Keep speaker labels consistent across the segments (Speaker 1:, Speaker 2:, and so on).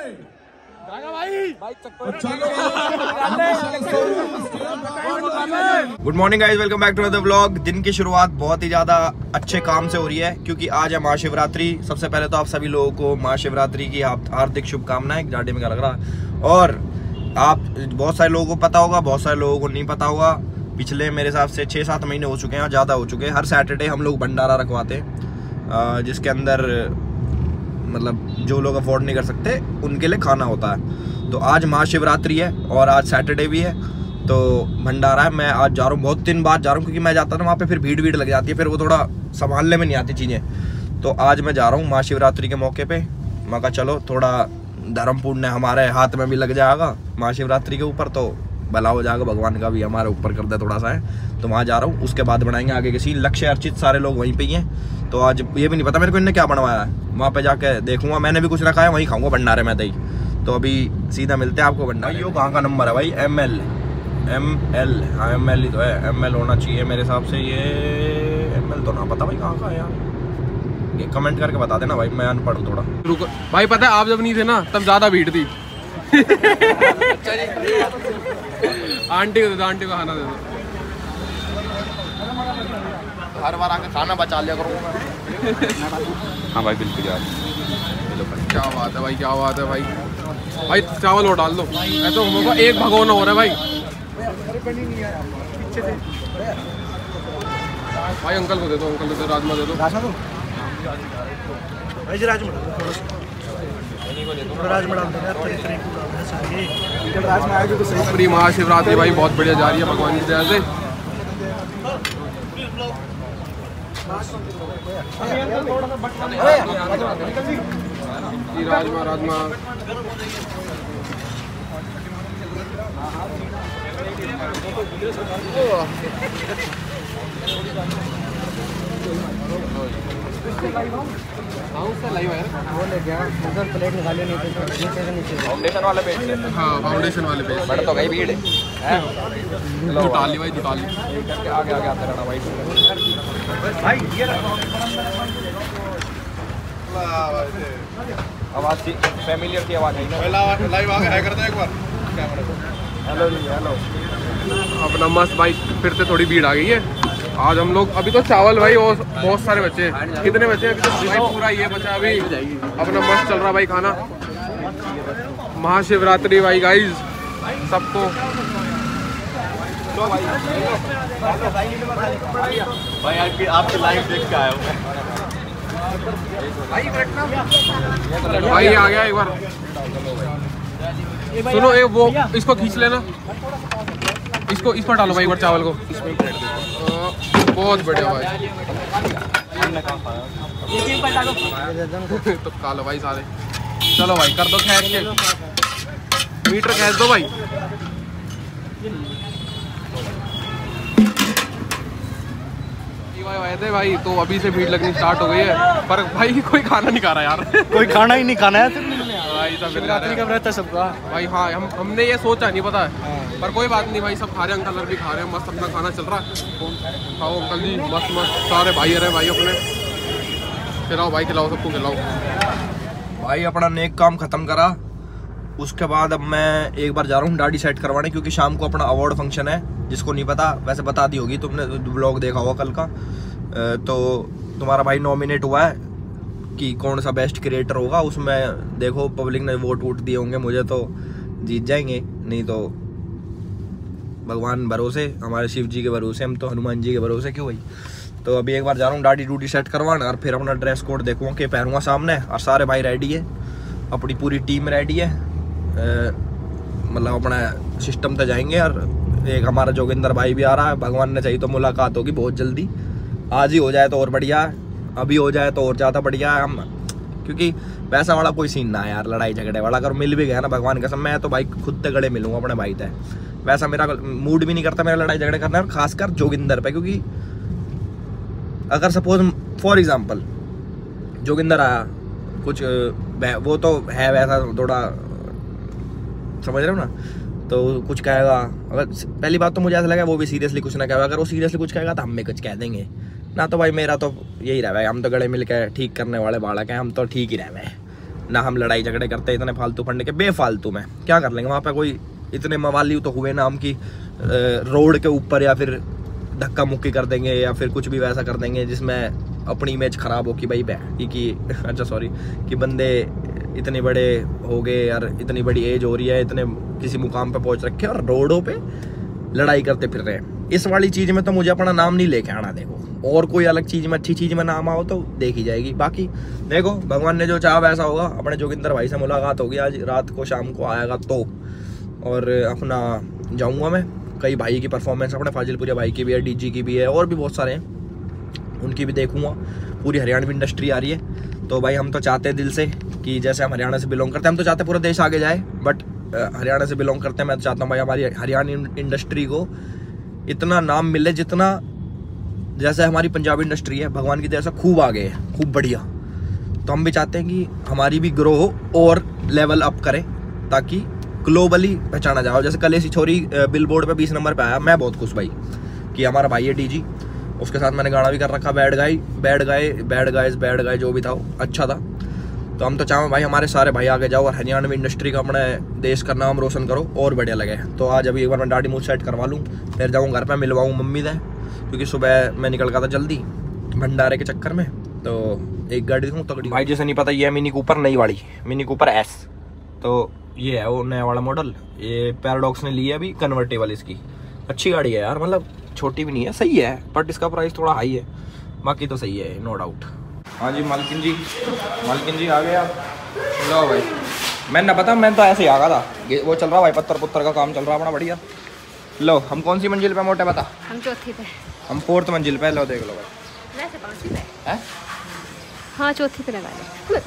Speaker 1: Good morning guys, welcome back to another vlog. दिन की शुरुआत बहुत ही ज़्यादा अच्छे काम से हो रही है क्योंकि आज है महाशिवरात्रि। सबसे पहले तो आप सभी लोगों को महाशिवरात्रि की हार्दिक शुभकामनाएं। जाडे में क्या लग रहा, और आप बहुत सारे लोगों को पता होगा, बहुत सारे लोगों को नहीं पता होगा। पिछले मेरे हिसाब से 6-7 महीने हो चुके हैं, ज़्यादा हो चुके हैं। हर सैटरडे हम लोग भंडारा रखवाते हैं जिसके अंदर मतलब जो लोग अफोर्ड नहीं कर सकते उनके लिए खाना होता है। तो आज महाशिवरात्रि है और आज सैटरडे भी है, तो भंडारा है। मैं आज जा रहा हूँ, बहुत दिन बाद जा रहा हूँ क्योंकि मैं जाता था वहाँ पे फिर भीड़ लग जाती है, फिर वो थोड़ा संभालने में नहीं आती चीज़ें। तो आज मैं जा रहा हूँ महाशिवरात्रि के मौके पे। मैं कहा चलो थोड़ा धर्म पुण्य हमारे हाथ में भी लग जाएगा महाशिवरात्रि के ऊपर, तो भला हो जाएगा, भगवान का भी हमारे ऊपर कर दे थोड़ा सा है। तो वहाँ जा रहा हूँ, उसके बाद बनाएंगे आगे के सीन। लक्ष्य अर्चित सारे लोग वहीं पे ही हैं, तो आज ये भी नहीं पता मेरे को इन्हें क्या बनवाया है। वहाँ पे जाके देखूंगा, मैंने भी कुछ रखा है, वहीं खाऊंगा भंडारे में दही। तो अभी सीधा मिलते हैं आपको भंडारे। यो कहाँ का नंबर है भाई? ML हाँ ML ही तो है, ML होना चाहिए मेरे हिसाब से। ये ML तो ना पता भाई कहाँ का है यार, ये कमेंट करके बता देना भाई, मैं अनपढ़ हूँ थोड़ा।
Speaker 2: रुको भाई, पता है आप जब नहीं थे ना तब ज्यादा भीड़ थी। आंटी को दे दो, आंटी को खाना दे दो।
Speaker 1: हर बार आके खाना बचा लिया करूँगा।
Speaker 2: हाँ भाई बिल्कुल यार, क्या बात है भाई, क्या बात है भाई। भाई चावल और डाल दो, ऐसा होगा एक भगोना हो रहा है भाई। भाई अंकल को दे दो, अंकल को दे दो, राजमा दे दो। पूरी महाशिवरात्रि भाई बहुत बढ़िया जा रही है भगवान की दया से। राजमा
Speaker 3: प्लेट निकाले नहीं थे,
Speaker 1: फाउंडेशन वाले पेज से।
Speaker 2: हाँ फाउंडेशन वाले पेज
Speaker 1: बड़ा तो गई भीड़ है।
Speaker 2: जुटा ली भाई, जुटा ली।
Speaker 1: आगे आते रहना भाई। आवाज फैमिलियर की आवाज है ना, लाइव आगे है कर दे एक बार कैमरे को। हेलो जी, हेलो।
Speaker 2: अपना मस्त भाई, फिर से थोड़ी भीड़ आ गई है आज। हम लोग अभी तो चावल भाई और बहुत सारे बच्चे, कितने बच्चे अभी तो भाई पूरा ये बचा। अभी अपना मस्त चल रहा भाई खाना। महाशिवरात्रि भाई गाइज सबको।
Speaker 1: भाई आपकी लाइव देख के आया हूँ
Speaker 2: भाई। आ गया एक बार, सुनो एक वो इसको खींच लेना, इसको इस पर डालो भाई एक बार चावल को। बहुत बढ़िया भाई। तो खा लो भाई सारे। चलो भाई कर दो खैर के, मीटर खींच दो भाई। वैसे भाई तो अभी से भीड़ लगनी स्टार्ट हो गई है, पर भाई कोई खाना नहीं खा रहा यार।
Speaker 3: कोई खाना ही नहीं खाना है
Speaker 2: भाई सब
Speaker 3: शिवरात्रि का व्रत है सबका
Speaker 2: भाई। हाँ हमने ये सोचा नहीं पता है, पर कोई बात नहीं भाई, सब खा रहे हैं, अंकल भी खा रहे हैं, मस्त अपना खाना चल रहा है। खाओ अंकल जी, मस्त मस्त सारे भाई रहे भाई अपने। खिलाओ भाई, खिलाओ सबको खिलाओ
Speaker 1: भाई। अपना नेक काम खत्म करा, उसके बाद अब मैं एक बार जा रहा हूँ दाढ़ी सेट करवाने क्योंकि शाम को अपना अवार्ड फंक्शन है। जिसको नहीं पता वैसे बता दी होगी तुमने, ब्लॉग देखा होगा कल का। तो तुम्हारा भाई नॉमिनेट हुआ है कि कौन सा बेस्ट क्रिएटर होगा, उसमें देखो पब्लिक ने वोट दिए होंगे, मुझे तो जीत जाएंगे, नहीं तो भगवान भरोसे, हमारे शिव जी के भरोसे, हम तो हनुमान जी के भरोसे क्यों भाई। तो अभी एक बार जा रहा हूँ दाढ़ी डूडी सेट करवाना और फिर अपना ड्रेस कोड देखूँगा कि पहनूंगा सामने। और सारे भाई रेडी है, अपनी पूरी टीम रेडी है, मतलब अपना सिस्टम पे जाएंगे। और एक हमारा जोगिंदर भाई भी आ रहा है, भगवान ने चाहिए तो मुलाकात होगी बहुत जल्दी। आज ही हो जाए तो और बढ़िया है, अभी हो जाए तो और ज़्यादा बढ़िया है। हम क्योंकि पैसा वाला कोई सीन ना है यार, लड़ाई झगड़े वाला। अगर मिल भी गया ना भगवान कसम, मैं तो भाई खुद से गड़े मिलूंगा अपने भाई तय। वैसा मेरा मूड भी नहीं करता मेरा लड़ाई झगड़े करना, और खासकर जोगिंदर पे। क्योंकि अगर सपोज फॉर एग्जांपल जोगिंदर आया, कुछ वो तो है वैसा थोड़ा, समझ रहे हो ना, तो कुछ कहेगा। अगर पहली बात तो मुझे ऐसा लगा वो भी सीरियसली कुछ ना कहेगा, अगर वो सीरियसली कुछ कहेगा तो हम भी कुछ कह देंगे ना। तो भाई मेरा तो यही रहा है, हम तो गले मिल के ठीक करने वाले बालक हैं, हम तो ठीक ही रहे हैं। ना हम लड़ाई झगड़े करते इतने फालतू फंडे के, बेफालतू में क्या कर लेंगे वहाँ पे। कोई इतने मवाली तो हुए ना हम की रोड के ऊपर या फिर धक्का मुक्की कर देंगे या फिर कुछ भी वैसा कर देंगे जिसमें अपनी इमेज खराब हो कि भाई कि अच्छा सॉरी कि बंदे इतने बड़े हो गए यार, इतनी बड़ी एज हो रही है, इतने किसी मुकाम पे पहुंच रखे और रोडों पे लड़ाई करते फिर रहे हैं। इस वाली चीज़ में तो मुझे अपना नाम नहीं लेके आना। देखो और कोई अलग चीज़ में, अच्छी चीज़ में नाम आओ तो देखी जाएगी। बाकी देखो भगवान ने जो चाहा वैसा होगा। अपने जोगिंदर भाई से मुलाकात होगी आज रात को, शाम को आएगा तो, और अपना जाऊँगा मैं। कई भाई की परफॉर्मेंस अपने फाजिलपुरिया भाई की भी है, डीजी की भी है, और भी बहुत सारे हैं, उनकी भी देखूँगा। पूरी हरियाणवी इंडस्ट्री आ रही है। तो भाई हम तो चाहते हैं दिल से कि जैसे हम हरियाणा से बिलोंग करते हैं, हम तो चाहते हैं पूरा देश आगे जाए, बट हरियाणा से बिलोंग करते हैं। मैं तो चाहता हूँ भाई हमारी हरियाणवी इंडस्ट्री को इतना नाम मिले जितना जैसे हमारी पंजाबी इंडस्ट्री है, भगवान की दया से खूब आगे है, खूब बढ़िया। तो हम भी चाहते हैं कि हमारी भी ग्रो हो और लेवल अप करे ताकि ग्लोबली पहचाना जाओ। जैसे कल ऐसी छोरी बिलबोर्ड पे 20 नंबर पे आया, मैं बहुत खुश भाई कि हमारा भाई है डीजी। उसके साथ मैंने गाना भी कर रखा, बैड गाय जो भी था अच्छा था। तो हम तो चाहें भाई हमारे सारे भाई आगे जाओ और हरियाणवी इंडस्ट्री का, अपने देश का नाम रोशन करो और बढ़िया लगे। तो आज अभी एक बार मैं दाढ़ी मुँह सेट करवा लूँ, फिर जाऊँ घर पे मिलवाऊँ मम्मी से, क्योंकि सुबह मैं निकल गया था जल्दी भंडारे के चक्कर में। तो एक गाड़ी दिखाऊँ तगड़ी भाई, जैसे नहीं पता ये है मिनी कूपर नई वाली, मिनी कूपर एस। तो ये है वो नया वाला मॉडल, ये पैराडॉक्स ने ली है अभी कन्वर्टेबल। इसकी अच्छी गाड़ी है यार, मतलब छोटी भी नहीं है, सही है, बट इसका प्राइस थोड़ा हाई है। बाकी तो सही है नो डाउट। हाँ जी मालकिन जी आ गए आप। लो भाई मैं ना पता, मैं तो ऐसे ही आ गया था। वो चल रहा भाई पत्थर पुत्तर का काम चल रहा अपना बढ़िया। लो हम कौन सी मंजिल पे मोटे बता?
Speaker 4: हम चौथी पे।
Speaker 1: हम 4th मंजिल पे। लो देख लो भाई।
Speaker 4: वैसे 5वीं पे
Speaker 1: है?
Speaker 4: हाँ चौथी पे लगा ले।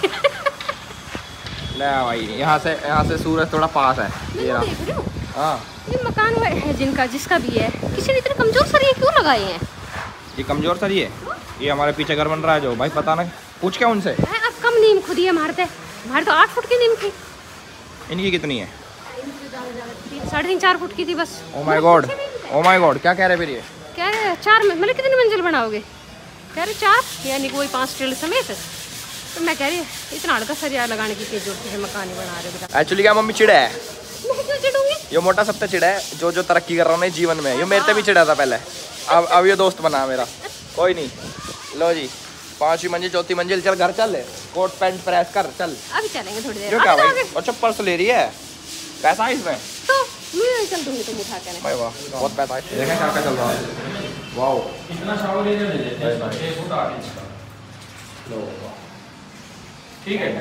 Speaker 1: भाई यहाँ से सूरज थोड़ा पास है। ये हाँ
Speaker 4: ये मकान है जिनका जिसका भी है, किसी ने इतने कमजोर सरिये क्यों लगाए हैं?
Speaker 1: ये कमजोर सरिये, ये हमारे पीछे घर बन रहा है जो भाई पता ना, पूछ क्या उनसे।
Speaker 4: अब कम नीम खुद ही मारते, हमारे तो 8 फुट की नीम थी।
Speaker 1: इनकी कितनी है?
Speaker 4: 3.5-4 फुट की थी बस।
Speaker 1: ओ माय गॉड क्या कह रहे फिर ये?
Speaker 4: कह रहे 4 में मतलब कितनी मंजिल बनाओगे? कह रहे 4 यानी कोई 5 टेल समेत। तो मैं कह रही इतना हल्का सरिया लगाने की जरूरत है, मकान ही बना रहे हो।
Speaker 1: एक्चुअली क्या मम्मी चिड़ा है?
Speaker 4: मैं क्यों चिढ़ूंगी?
Speaker 1: ये मोटा सबसे चिड़ा है जो तरक्की कर रहा हूँ जीवन में। ये मेरे से भी चिड़ा था पहले, अब ये दोस्त बना मेरा। कोई नहीं, लो जी 5वीं मंजिल 4थी मंजिल, चल घर चल, कोट पैंट प्रेस कर चल।
Speaker 4: अभी चलेंगे थोड़ी देर।
Speaker 1: क्यों क्या भाई? और चप्पल से ले रही है पैसा है इसमें?
Speaker 4: तो मैं चल दूंगी तुम उठा के।
Speaker 1: भाई वाह बहुत पैसा है। देखें क्या चल रहा है। वाओ इतना शावर ले ठीक है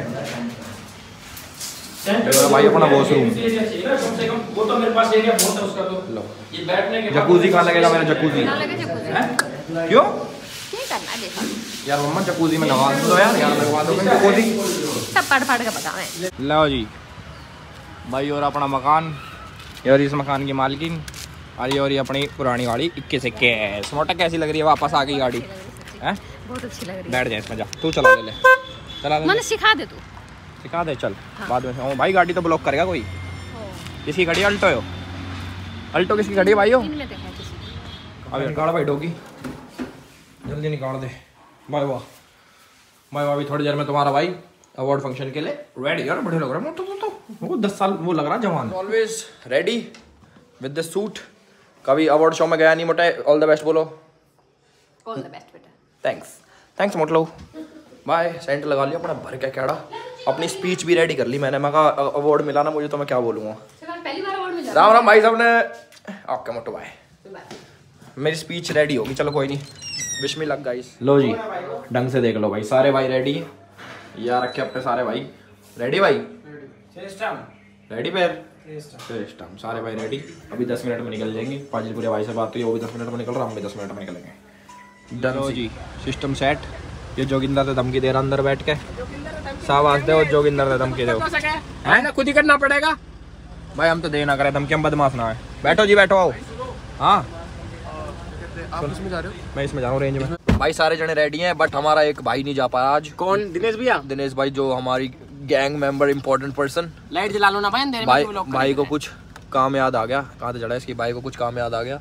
Speaker 1: भाई अपना वॉशरूम।
Speaker 5: वो तो मेरे पास एरिया बहुत है उसका। तो
Speaker 1: लो
Speaker 5: ये बैठने के
Speaker 1: जकूजी कहाँ लगेगा मेरा? जकूजी क्यों
Speaker 4: देखो
Speaker 1: यार मम्मा जकूजी में नहा दो यार, लगवा दो जकूजी।
Speaker 4: सब पढ़ के बताओ।
Speaker 1: लो जी भाई और अपना मकान, और इस मकान की मालकिन, और ये अपनी पुरानी गाड़ी 21 मोटा कैसी लग रही है? वापस आ गई गाड़ी है,
Speaker 4: बहुत अच्छी लग रही है।
Speaker 1: बैठ जाए इसमें, जा तू चला ले चला ले।
Speaker 4: मैंने सिखा दे, तू
Speaker 1: सिखा दे चल।
Speaker 4: हाँ।
Speaker 1: बाद में ओ भाई गाड़ी तो ब्लॉक करेगा कोई। किसकी गाड़ी? अल्टो है। अल्टो किसकी गाड़ी है भाई?
Speaker 4: इनमें देखा किसी।
Speaker 1: अब निकाल भाई डोगी, जल्दी निकाल दे। भाई वाह अभी थोड़ी देर में तुम्हारा भाई अवार्ड फंक्शन के लिए रेडी। यार बढ़िया लग रहा है, तो वो 10 साल वो लग रहा है जवान। Always ready with the suit. कभी अवार्ड शो में गया नहीं मोटा। ऑल द बेस्ट बोलो।
Speaker 4: ऑल द बेस्ट बेटा।
Speaker 1: थैंक्स मोटलो। बाय। सेंट लगा लिया अपना भर के कैड़ा। अपनी स्पीच भी रेडी कर ली मैंने। मैं कहा अवार्ड मिला ना मुझे तो मैं क्या बोलूँगा।
Speaker 4: पहली बार अवार्ड मिला।
Speaker 1: राम भाई साहब ने आपका मोटो भाई। मेरी स्पीच रेडी होगी, चलो कोई नहीं। Wish me luck guys. लो जी ढंग से देख लो भाई, सारे भाई रेडी है। यार रखे अपने सारे भाई रेडी। भाई रेडी पैर सारे भाई रेडी। अभी 10 मिनट में निकल जाएंगे। फाजिलपुरिया भाई से बात हुई, वो भी 10 मिनट में निकल रहा, हम भी 10 मिनट में निकलेंगे। डन जी सिस्टम सेट। ये जोगिंदर से धमकी दे रहा अंदर बैठ के। शाबाश दे जोगिंदर से धमकी दो है ना, खुद ही करना पड़ेगा भाई। हम तो दे ना करे धमकी, हम बदमाश ना है। बैठो जी बैठो आओ। हाँ
Speaker 2: आप इसमें जा रहे हो?
Speaker 1: मैं इसमें जा रहा हूँ रेंज में। भाई सारे जने रेडी हैं बट हमारा एक भाई नहीं जा पाया आज।
Speaker 3: कौन? दिनेश भैया।
Speaker 1: दिनेश भाई जो हमारी gang member important person.
Speaker 4: Light जला लो ना भाई,
Speaker 1: भाई को कुछ काम याद आ गया। कहाँ से चढ़ा इसकी? भाई को कुछ काम याद आ गया।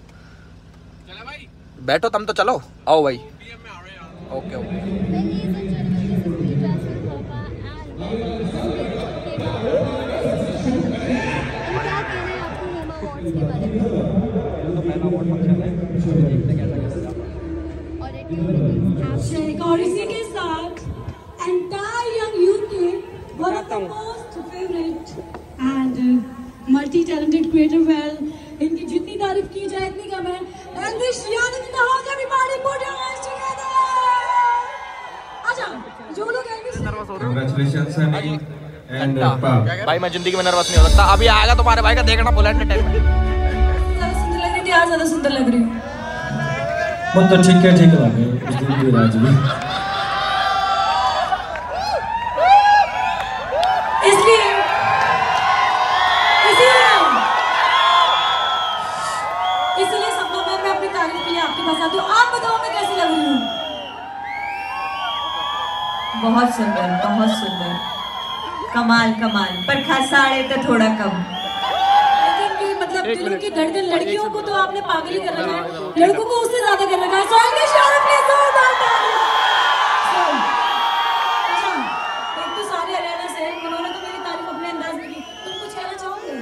Speaker 1: बैठो तुम तो, चलो आओ भाई। ओके
Speaker 6: और इसी के साथ entire young youth के one of the most favorite and multi-talented creator well, इनकी जितनी तारीफ की जाए इतनी कम है। Elvish Yadav in the house, everybody put your hands together. आजा, जो लोग Elvish
Speaker 1: Congratulations Sunny and
Speaker 5: भाई मैं जिंदगी में नर्वस नहीं हो सकता। अभी आएगा तुम्हारे भाई का देखना फुल एंटरटेनमेंट।
Speaker 6: सुंदर लग रही थी, आज ज़्यादा सुंदर लग रही हूँ।
Speaker 7: वो तो ठीक है लगे उस दिन भी राज भी
Speaker 6: इसलिए सब लोग मैं अपनी तारीफ के लिए आपके पास आती हूँ। आप बताओ मैं कैसी लग रही हूँ?
Speaker 8: बहुत सुंदर, बहुत सुंदर, कमाल कमाल, पर खसाड़े तो थोड़ा कम।
Speaker 6: मतलब दिलों की धड़कन लड़कियों को तो आपने पागल ही कर रखा है, लड़कों को उससे ज्यादा कर रखा है। एक तो सारे हरियाणा से, उन्होंने तो मेरी तारीफ अपने अंदाज में की। तुम कुछ कहना चाहोगे?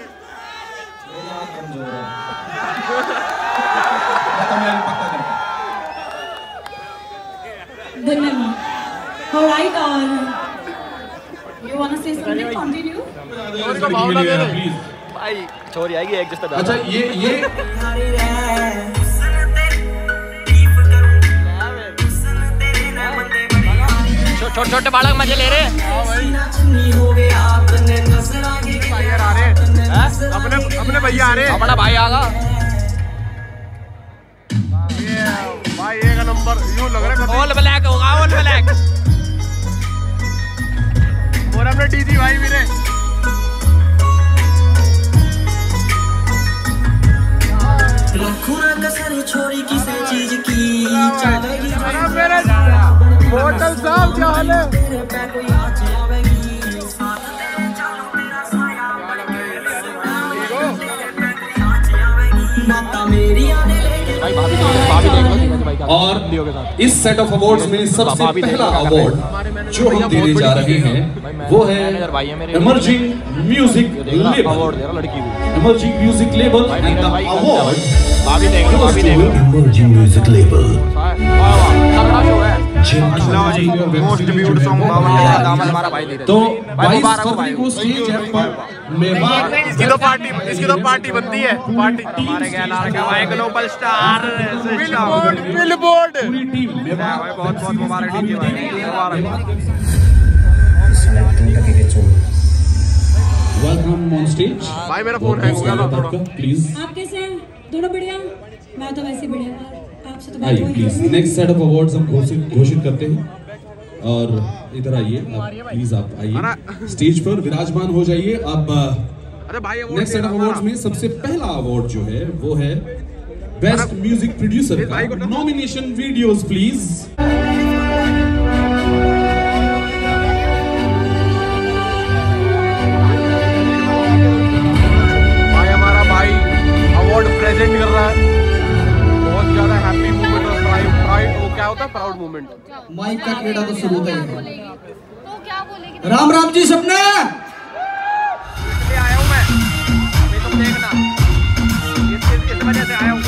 Speaker 6: धन्यवाद। Alright, you wanna say something? Continue.
Speaker 5: भाई छोरी आएगी एक जिससे।
Speaker 7: अच्छा ये
Speaker 5: छोटे छोटे बालक मजे ले रहे।
Speaker 2: अपने भैया आ रहे,
Speaker 5: अपना भाई आगा
Speaker 2: भाई एक नंबर यूं लग रहा है।
Speaker 5: ऑल ब्लैक होगा, ऑल ब्लैक।
Speaker 2: और अपने डीजी भाई मेरे
Speaker 9: छोरी किसी चीज की
Speaker 2: होटल साहब क्या हाल है?
Speaker 7: और इस सेट ऑफ अवार्ड्स में सबसे पहला अवार्ड जो हम देने जा रहे हैं वो है emerging music label. Emerging music label and the award emerging music label.
Speaker 1: Most beautiful song हमारा भाई
Speaker 7: तो 22 फरवरी को स्टेज एफ पर मेवाड़
Speaker 2: इसकी तो पार्टी बनती है। पार्टी
Speaker 5: हमारे भाई ग्लोबल स्टार
Speaker 2: बिलबोर्ड
Speaker 7: पूरी टीम मेवाड़
Speaker 1: बहुत बहुत मुबारक डीजे भाई, मुबारक।
Speaker 7: Welcome on stage.
Speaker 2: भाई मेरा फोन हैंग हो गया था थोड़ा।
Speaker 7: प्लीज
Speaker 6: आप कैसे हैं? दोनों बढ़िया? मैं तो वैसे बढ़िया। आपसे तो बात
Speaker 7: आइए
Speaker 6: हुई
Speaker 7: प्लीज।
Speaker 6: है।
Speaker 7: नेक्स्ट सेट ऑफ अवार्ड्स हम घोषित करते हैं और इधर आइए प्लीज। आप आइए स्टेज पर विराजमान हो जाइए। अब
Speaker 2: अरे भाई
Speaker 7: नेक्स्ट सेट ऑफ अवार्ड्स में सबसे पहला अवार्ड जो है वो है बेस्ट म्यूजिक प्रोड्यूसर का। Nomination videos please.
Speaker 2: भाई हमारा भाई अवार्ड प्रेजेंट कर रहा है। बहुत ज्यादा हैप्पी मोमेंट और प्राइड वो क्या होता है? Proud moment.
Speaker 3: माइक का कीड़ा तो शुरू होता है।
Speaker 4: तो क्या बोलेगी?
Speaker 3: राम राम जी सपने।
Speaker 2: इसलिए आया हूँ मैं, अभी तुम देखना, इस वजह से आया हूँ।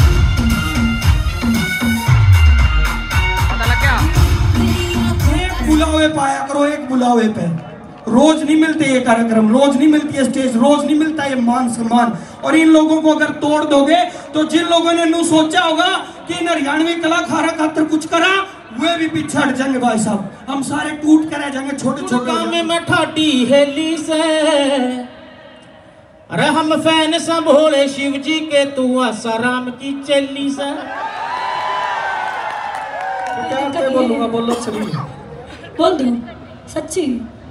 Speaker 2: पता लग गया?
Speaker 3: एक बुलावे पाया करो, एक बुलावे पे। रोज नहीं मिलते ये कार्यक्रम, रोज नहीं मिलती है स्टेज, रोज नहीं मिलता ये मान सम्मान। और इन लोगों को अगर तोड़ दोगे तो जिन लोगों ने नू सोचा होगा कि इन हरियाणवी कलाकारा खातर कुछ करा, वे भी पीछे हट जाएंगे भाई साहब। हम सारे टूट कर रह जाएंगे, छोटे छोटे
Speaker 9: में ठाटी हेली से। अरे हम फैन सब भोले शिव जी के, तू आसाराम की चेली से।
Speaker 3: क्या बोलूंगा, बोलो सभी
Speaker 6: बोल दो सच्ची।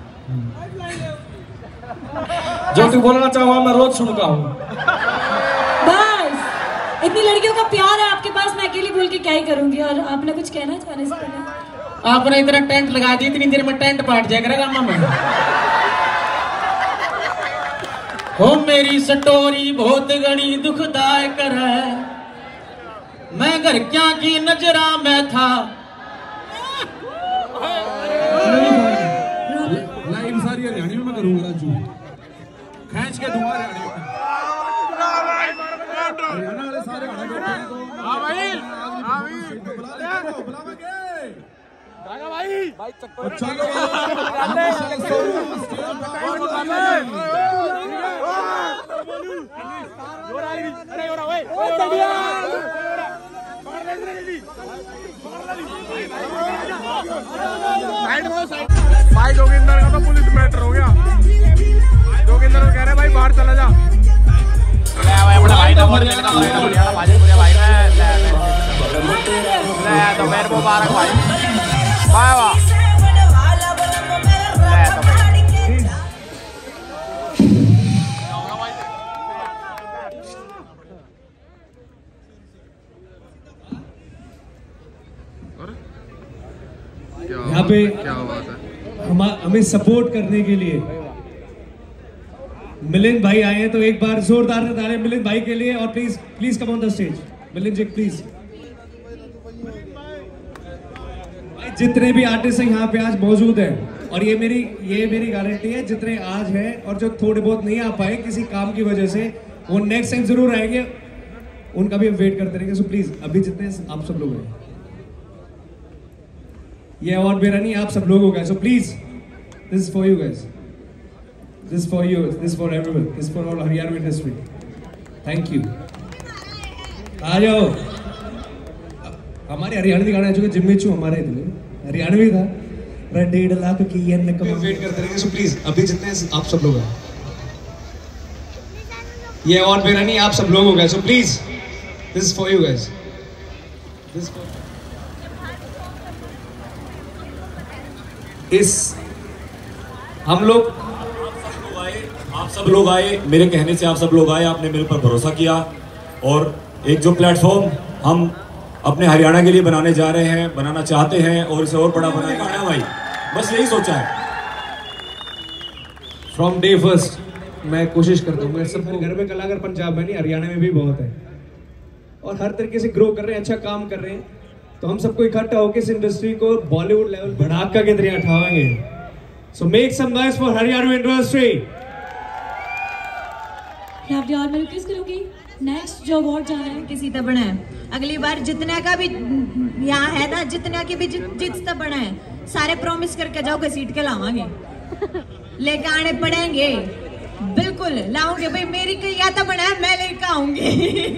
Speaker 3: जो तू बोलना चाहो मैं रोज सुनता हूँ।
Speaker 6: बस इतनी लड़कियों का प्यार है आपके पास, मैं अकेली बोल के क्या ही करूंगी। और आपने कुछ कहना चाहने से पहले?
Speaker 9: आपने इतना टेंट लगा दी, इतनी देर में टेंट पाट जाएगा रामा में। हो मेरी स्टोरी बहुत गड़ी दुखदायक है, मैं घर क्या की नजरा में था।
Speaker 7: लाइव सारी हरियाणवी में करूंगा राजू, खींच के दूंगा हरियाणवी में।
Speaker 2: भाई जोगिंदर का तो पुलिस मैटर हो गया। जोगिंदर कह रहे भाई बाहर चला जा।
Speaker 5: तो मेरे मुबारक भाई वाह वाह।
Speaker 10: यहाँ पे
Speaker 2: क्या बात है,
Speaker 10: हमें सपोर्ट करने के लिए मिलिंद भाई आए हैं, तो एक बार जोरदार ताली मिलिंद भाई के लिए। और please please come on the stage Milind ji please. भाई जितने भी आर्टिस्ट हैं यहाँ पे आज मौजूद हैं, और ये मेरी गारंटी है, जितने आज हैं और जो थोड़े बहुत नहीं आ पाए किसी काम की वजह से, वो नेक्स्ट टाइम जरूर आएंगे, उनका भी हम वेट करते रहेंगे। सो प्लीज अभी जितने आप सब लोग हैं, ये अवार्ड मेरा नहीं, आप सब लोगों का। So please this is for you guys, this for you, this for everyone, this for all Haryanvi industry. Thank you. आ जाओ। हमारे हरियाणवी गाना जो जिम्मे चू हमारे हरियाणवी था 1.5 लाख की ये वेट करते रहेंगे। सो प्लीज अभी जितने आप सब लोग हैं, ये अवार्ड मेरा नहीं, आप सब लोगों का। So please this is for you guys, this इस हम लोग
Speaker 11: आप सब लोग आए, मेरे कहने से आप सब लोग आए, आपने मेरे पर भरोसा किया, और एक जो प्लेटफॉर्म हम अपने हरियाणा के लिए बनाने जा रहे हैं, बनाना चाहते हैं, और इसे और बड़ा बनाएगा ना भाई, बस यही सोचा है।
Speaker 10: फ्रॉम डे फर्स्ट मैं कोशिश करता हूँ, मेरे सब घर में कलाकार पंजाब में नहीं, हरियाणा में भी बहुत है, और हर तरीके से ग्रो कर रहे हैं, अच्छा काम कर रहे हैं। तो हम सबको इकट्ठा होकर इस इंडस्ट्री को बॉलीवुड लेवल बढ़ाकर के तरह उठाएंगे। So make some noise for Haryana industry.
Speaker 6: यार मैं रिक्वेस्ट करूंगी, नेक्स्ट जो अवार्ड जाना है
Speaker 8: किसी तो बना है, अगली बार जितने का भी यहाँ है ना, जितने की भी जितना बना है, सारे प्रॉमिस करके जाओ कि सीट के लावांगे, लेके आने पड़ेंगे, बिल्कुल लाऊंगे भाई। मेरी कोई या तो बना है, मैं लेके आऊंगी।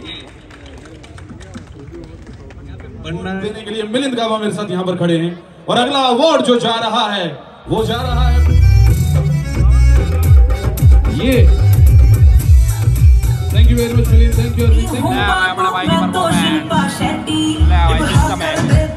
Speaker 7: देने के लिए मिलिंद गावा मेरे साथ यहाँ पर खड़े हैं, और अगला अवार्ड जो जा रहा है वो जा रहा है ये। Thank you very much Milind, thank you.
Speaker 5: अपना भाई की परफॉर्मेंस ले भाई जिसका मैं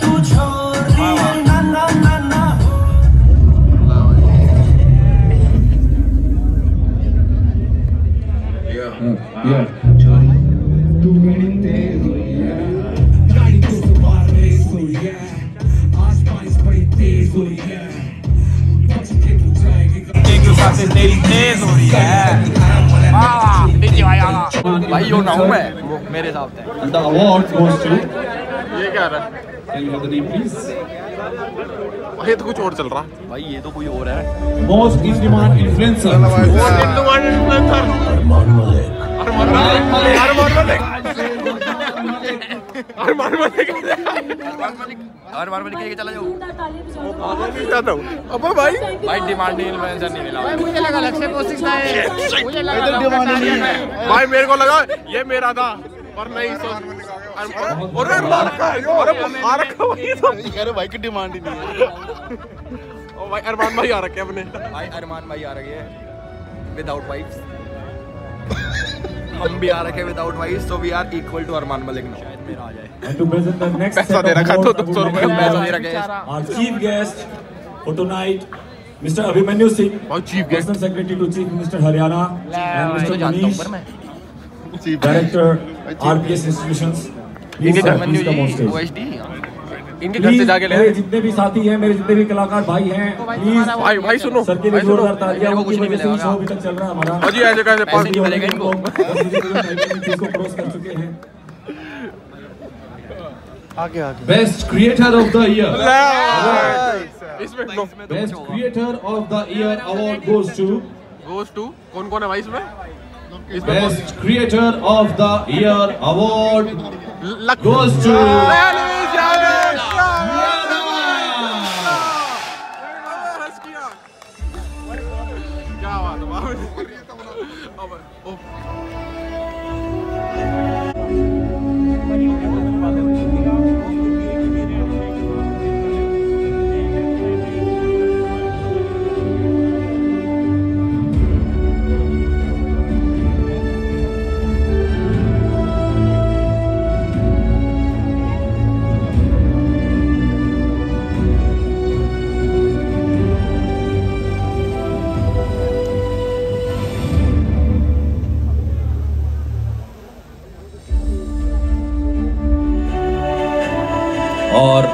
Speaker 10: तू गणी तेज हो गया, गाड़ी तो सवार रेस हो गया, आसमान बड़ी तेज हो गया, बच के तू जाएगी
Speaker 5: एक साथ से तेरी तेज हो रही है। वाह डीजे भाई आना भाई, यो ना हूं मैं मेरे हिसाब से।
Speaker 7: द अवार्ड गोस टू,
Speaker 2: ये क्या रहा है
Speaker 7: can you have the name please?
Speaker 2: ये तो कुछ और चल रहा
Speaker 5: भाई, ये तो कोई और है।
Speaker 7: मोस्ट इन डिमांड इन्फ्लुएंसर,
Speaker 5: चला जाओ।
Speaker 2: अब भाई
Speaker 5: डिमांड इन्फ्लुएंसर नहीं मिला, मुझे लगा लक्ष्य कोशिश है, मुझे लगा
Speaker 2: भाई मेरे को लगा ये मेरा था, पर नहीं भाई की डिमांड ही नहीं है। ओ भाई अरमान भाई आ रखे अपने,
Speaker 5: भाई अरमान भाई आ रहे हैं विदाउट वाइफ्स, हम भी आ रखे without wives, so we are equal to Armaan Malik now. शायद मेरा आ जाए।
Speaker 11: And to present the next
Speaker 2: पैसा दे रखा तो 200 रुपए
Speaker 5: पैसा दे रखे।
Speaker 11: our chief guest for tonight, Mr. Abhimanyu Singh,
Speaker 2: chief guest,
Speaker 11: Personal Secretary to Chief Minister Haryana, and Mr. Manish, Director, RPS Institutions. Please come on stage.
Speaker 2: इनके घर से जाके ले।
Speaker 11: मेरे जितने भी साथी हैं, मेरे जितने भी कलाकार भाई हैं, प्लीज
Speaker 2: भाई सुनो,
Speaker 11: सर के लिए जोरदार तालियां। उनकी वजह से शो अभी तक चल रहा है हमारा।
Speaker 2: जी ऐसे कैसे पास नहीं मिलेगा इनको,
Speaker 11: इसको क्रॉस कर चुके हैं।
Speaker 2: आगे
Speaker 7: best creator of the year,
Speaker 2: इसमें
Speaker 7: best creator of the year award goes to
Speaker 2: कौन कौन है भाई इसमें?
Speaker 7: Best creator of the year award goes to और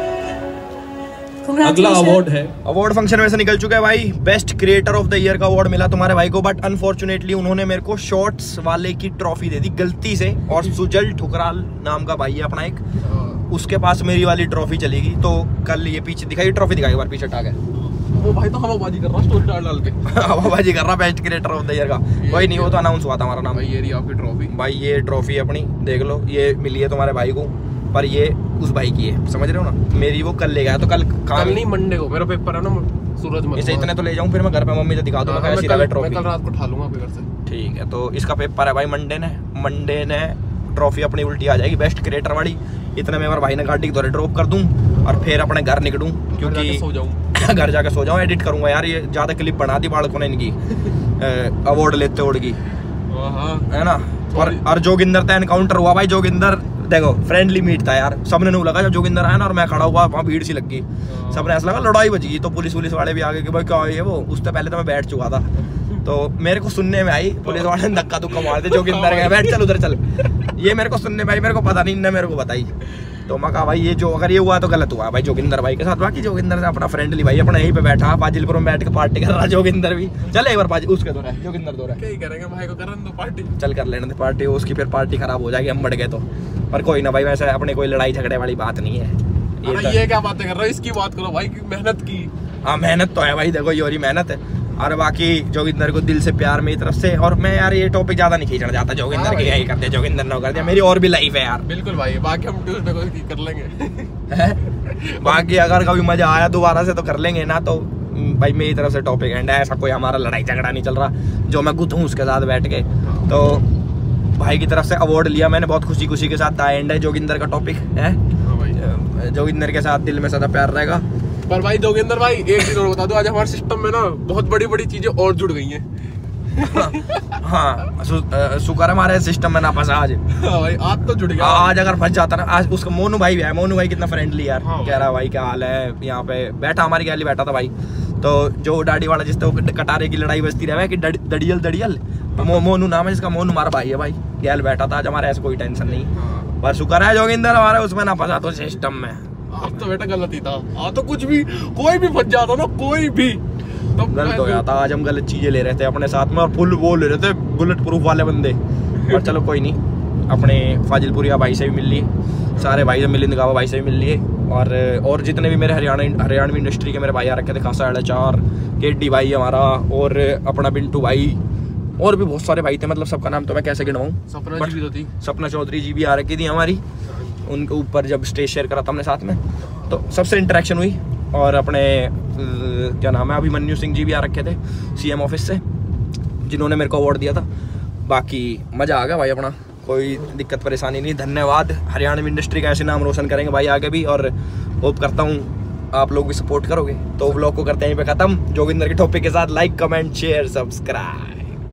Speaker 7: अगला अवार्ड है,
Speaker 1: अवार्ड फंक्शन में से निकल चुका है भाई। Best creator of the year का अवार्ड मिला तुम्हारे भाई को, बट अनफॉर्चुनेटली उन्होंने मेरे को शॉर्ट्स वाले की ट्रॉफी दे दी गलती से। और सुजल ठुकराल नाम का भाई है अपना एक, उसके पास मेरी वाली ट्रॉफी चलेगी। तो कल ये पीछे दिखाई ट्रॉफी दिखाई, एक बार पीछे हटा के
Speaker 2: वो भाई तो हवाबाजी कर रहा, स्टोरी डाल के
Speaker 1: हवाबाजी कर रहा best creator of the year का। कोई नहीं, वो तो अनाउंस हुआ था हमारा नाम।
Speaker 2: भाई ये रही आपकी ट्रॉफी।
Speaker 1: भाई ये ट्रॉफी अपनी देख लो, ये मिली है तुम्हारे भाई को, पर ये उस भाई की है, समझ रहे हो ना। मेरी वो कल ले गया, तो कल
Speaker 2: नहीं मंडे को मेरा पेपर है ना सूरज में,
Speaker 1: इसे इतने तो ले जाऊं, फिर मैं घर पे मम्मी से दिखा दूंगा कैसी रहा ट्रॉफी।
Speaker 2: मैं कल रात को उठा लूंगा घर से।
Speaker 1: ठीक है, तो इसका पेपर है भाई मंडे ने ट्रॉफी अपनी उल्टी आ जाएगी बेस्ट क्रिएटर वाली। इतने में मेरे भाई ने गाड़ी के द्वारा ड्रॉप कर दूं और फिर अपने घर निकलूं, क्योंकि
Speaker 2: सो जाऊं
Speaker 1: घर जाके सो जाऊं। एडिट करूंगा यार, ये ज्यादा क्लिप बना दी बालकों ने इनकी अवार्ड लेते उड़गी, है ना। और जोगिंदर का एनकाउंटर हुआ भाई। जोगिंदर देखो फ्रेंडली मीट था यार, सबने नहीं लगा जब जोगिंदर आया ना और मैं खड़ा हुआ वहाँ, भीड़ सी लग गई, सबने ऐसा लगा लड़ाई बच गई। तो पुलिस वाले भी आ गए कि भाई क्या है वो। उससे पहले तो मैं बैठ चुका था, तो मेरे को सुनने में आई पुलिस वाले ने धक्का धुक्का मार दे, जोगिंदर गया बैठ चल उधर चल। ये मेरे को सुनने में आई, मेरे को पता नहीं, इनने मेरे को बताई। तो मैं कहा भाई ये जो अगर ये हुआ तो गलत हुआ भाई जोगिंदर भाई के साथ। बाकी जोगिंदर से अपना फ्रेंडली भाई अपना यहीं पे बैठा फाजिलपुर में बैठ के पार्टी कर रहा जोगिंदर भी। चल एक बार उसके दो रहा जोगिंदर दो रहा
Speaker 2: क्या करेंगे भाई को, करने दो पार्टी,
Speaker 1: चल कर लेने दे पार्टी, उसकी फिर पार्टी खराब हो जाएगी हम बढ़ गए तो। पर कोई ना भाई, वैसे अपने कोई लड़ाई झगड़े वाली बात नहीं है।
Speaker 2: ये क्या बातें कर रहा है, इसकी बात करो भाई की मेहनत की।
Speaker 1: हाँ मेहनत तो है भाई, देखो ये हो रही मेहनत है। और बाकी जोगिंदर को दिल से प्यार मेरी तरफ से। और मैं यार ये टॉपिक ज्यादा नहीं खींचना चाहता, जोगिंदर के यही कर दिया, जोगिंदर ने कर दिया, मेरी और भी लाइफ है यार।
Speaker 2: बिल्कुल भाई, बाकी हम ट्यूसडे को कर लेंगे
Speaker 1: बाकी अगर कभी मजा आया दोबारा से तो कर लेंगे ना। तो भाई मेरी तरफ से टॉपिक एंड है, ऐसा कोई हमारा लड़ाई झगड़ा नहीं चल रहा जो मैं गुथूं उसके साथ बैठ के। तो भाई की तरफ से अवार्ड लिया मैंने बहुत खुशी के साथ। द एंड है जोगिंदर का टॉपिक है, जोगिंदर के साथ दिल में सदा प्यार रहेगा।
Speaker 2: पर भाई जोगिंदर भाई एक चीज और बता दो, आज हमारे सिस्टम में ना बहुत बड़ी चीजें और जुड़ गई हैं।
Speaker 1: हाँ शुक्र है हमारे सिस्टम में ना फंसा आज।
Speaker 2: हाँ भाई आज तो जुड़ गया।
Speaker 1: आज अगर फंस जाता ना, आज उसका मोनू भाई भी है, मोनू भाई कितना फ्रेंडली यार। हाँ, कह रहा भाई क्या हाल है, यहाँ पे बैठा हमारी गैलरी बैठा था भाई। तो जो दाढ़ी वाला जिससे कटारे की लड़ाई बजती रहे कि दड़ियल मोनू नाम है जिसका, मोनू हमारा भाई है भाई, गैल बैठा था आज हमारे, ऐसे कोई टेंशन नहीं। पर शुक्र है जोगिंदर हमारे उसमें ना फंसा तो सिस्टम में।
Speaker 2: अब तो बेटा गलत ही था, तो कुछ भी कोई भी फंस जाता ना, कोई भी तो
Speaker 1: गलत हो जाता। आज हम गलत चीजें ले रहे थे अपने साथ में और फुल वो ले रहे थे बुलेट प्रूफ वाले बंदे। पर चलो कोई नहीं, अपने फाजिलपुरिया भाई से भी मिल लिए, सारे भाई से मिलिंद गावा भाई से भी मिल लिए। और जितने भी मेरे हरियाणवी इंडस्ट्री के मेरे भाई आ रखे थे, खासा 4 केडी भाई हमारा, और अपना बिंटू भाई, और भी बहुत सारे भाई थे। मतलब सबका नाम तो मैं कैसे गिनवाऊं। सपना चौधरी जी भी आ रखी थी हमारी, उनके ऊपर जब स्टेज शेयर करा था हमने साथ में, तो सबसे इंटरेक्शन हुई। और अपने क्या नाम है अभिमन्यु सिंह जी भी आ रखे थे सीएम ऑफिस से, जिन्होंने मेरे को अवार्ड दिया था। बाकी मज़ा आ गया भाई अपना, कोई दिक्कत परेशानी नहीं। धन्यवाद, हरियाणवी इंडस्ट्री का ऐसे नाम रोशन करेंगे भाई आगे भी। और होप करता हूँ आप लोग भी सपोर्ट करोगे। तो व्लॉग को करते हैं यहीं पे ख़त्म, जोगिंदर के टॉपिक के साथ। Like comment share subscribe.